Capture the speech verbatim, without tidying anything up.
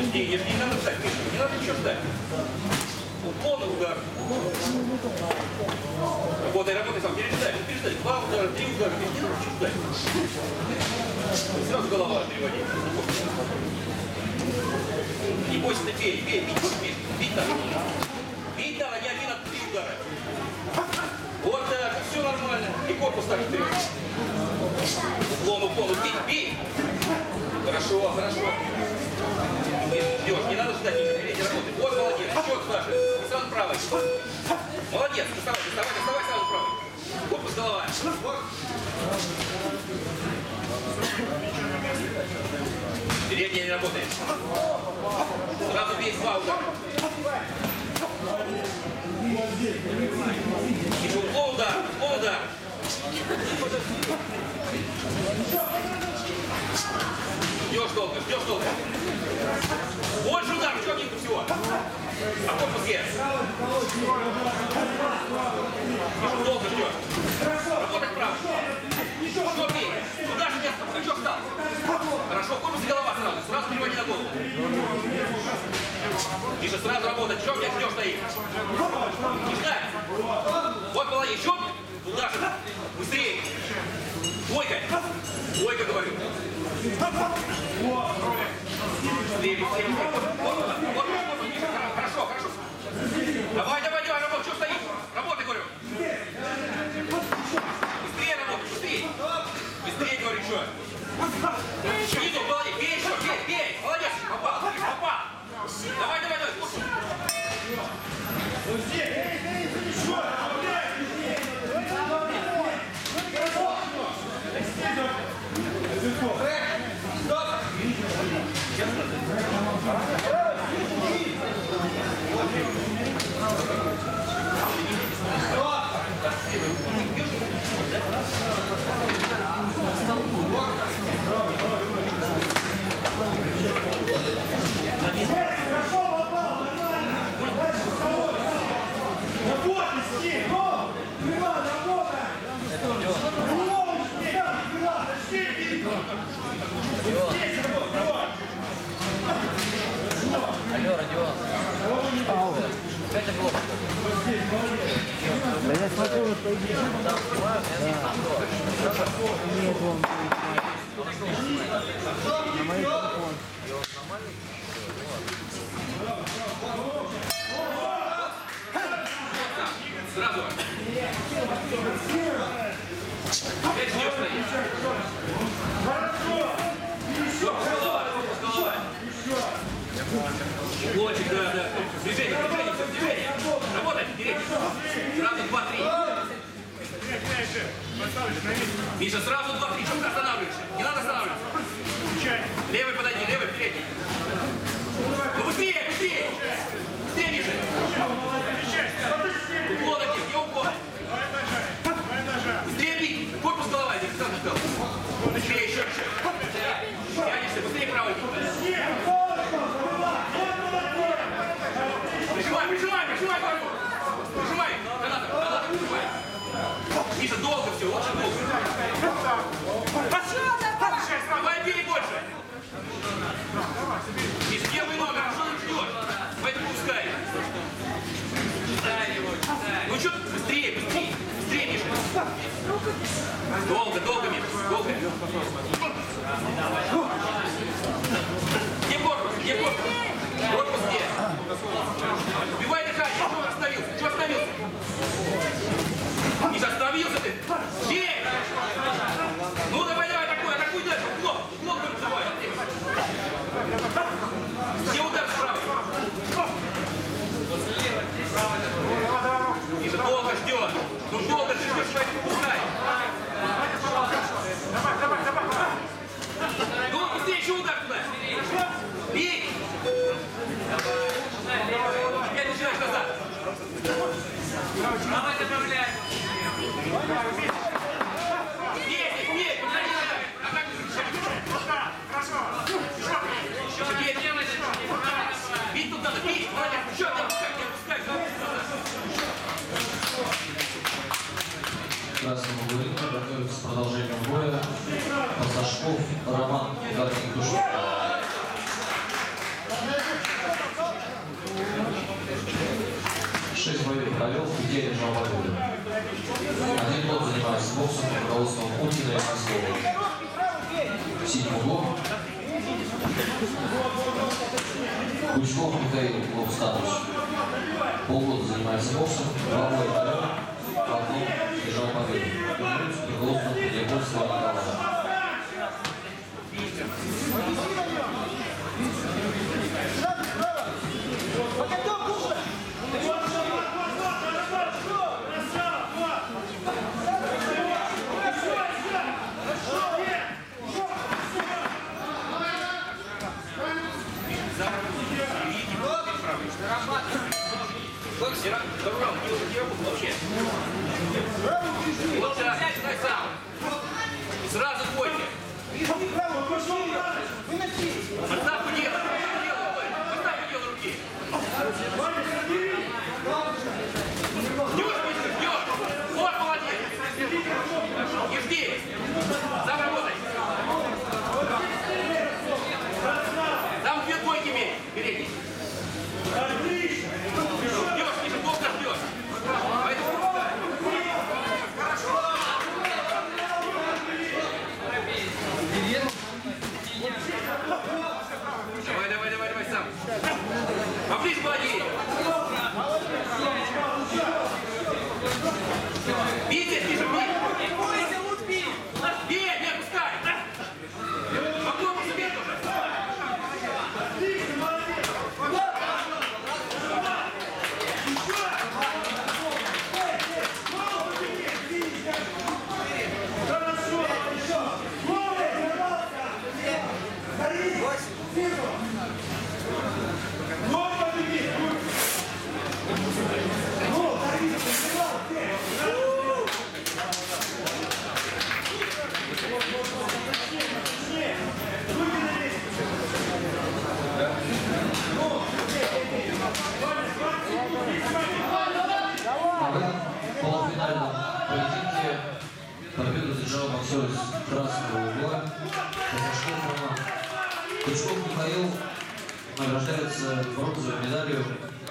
жди, жди, не надо ждать, не надо ничего ждать. Полный удар. Работай, работай сам, переждай, переждай. Два удара, три удара, не надо ничего ждать. Сразу голова переводи. Не бойся, ты бей, бей, бей, бей, бей надо. Бей надо, не один, а три удара. Вот так, все нормально. И корпус так вперед. Уклон, уклон, бей, бей. Хорошо, хорошо. Ждешь, не надо ждать, не работай. Вот молодец, счет Саша. И сразу правой. Молодец, доставай, доставай, доставай сразу правой. Корпус, голова. Передняя не работает. Сразу бей два удара. И уклон удар, уклон удар. Ждешь долго, ждешь долго. Больше удар, в чем-нибудь всего. А корпус есть. Еще долго ждешь. Работать право. Что бей? Туда же место, скачок стал. Хорошо, корпус и голова сразу. Сразу переводи на голову. Миша, сразу работать. Что меня ждешь стоит? Не ждать. Вот молодец. Еще туда же. Быстрее. Двойка. Двойка, говорю. Быстрее, быстрее. Вот, вот, вот, вот, Миша. Хорошо, хорошо. Давай, давай, давай, работай. Что стоишь? Работай, говорю. Быстрее работай, быстрее. Быстрее, говорю, что? Иду, молодец. Бей еще, бей, бей. Молодец. Попал, попал. Давай, давай, давай. Алло, Родион. Это было. Да я смотрю, вот пойди. Да. Нет, он на мой телефон. Сразу. Опять ждешь стоит. Голова, голова. Лочек, да, да. Движение, движение, все, движение. Работай, передний. Сразу два-три. Миша, сразу два-три. Что ты останавливаешься? Не надо останавливаться. Левый подойди, левый, передний. Ну быстрее, быстрее. Быстрее, Миша. Уклон один, где уклон? Быстрее бить. Корпус голова, я сразу сказал. Быстрее, еще, еще. Тянешься, быстрее правый бить. Прижимай, прижимай, прижимай корпус. Прижимай. Канатом, канатом прижимай. Миша, долго все, очень долго. Давай бей больше. Миша, первый номер, что ты ждешь? Поэтому пускай. Ну что, быстрее, быстрее, быстрее, Миша. Долго, долго, Миша, долго. Где корпус, где корпус? Корпус где? Убивай дыхание, что остановился? Что остановился? Миша, остановился ты? Бей! Ну давай, давай, атакуй, атакуй дальше. Уклон, уклон давай. Где удар справа? Миша, долго ждет. Ну долго ты ждешь, поэтому пускай. Давай, давай, давай. Ну, быстрее еще удар туда. Бей! Опять начинаешь назад. Давай, добавляй. Бей, бей, подходи назад. Атаку закричай. Хорошо. Еще бей. Бить тут надо, бить. Молодец. Еще не опускай, не опускай. Красному Гурину готовится к продолжению боя. Пасашков Роман, ударник души. провел в пяти одержал победу. Один год занимается боксом под руководством Уткина и Маслова. В синем углу Кучков Михаил Лобстатович. Полгода занимается боксом, два года вперед, по одному держал победу. Под руководством Якутского Николая. Вот так, стой сам. Сразу бойте. Подставку делай. Подставку делай руки. Дёрь, быстро, дёрь. Вот, молодец. И жди. Сам работай. Там две двойки имеет. Передний. Ждёшь, ниже долго ждёшь. Поэтому пускай. Давай, давай, давай, давай сам. Поближе, молодец. Бейте, ниже, бей. Бей, не отпускай. По корпусу бей тоже. В этом полуфинальном поединке победу одержал боксер из красного угла Казашков Роман. Кучков Михаил награждается бронзовой медалью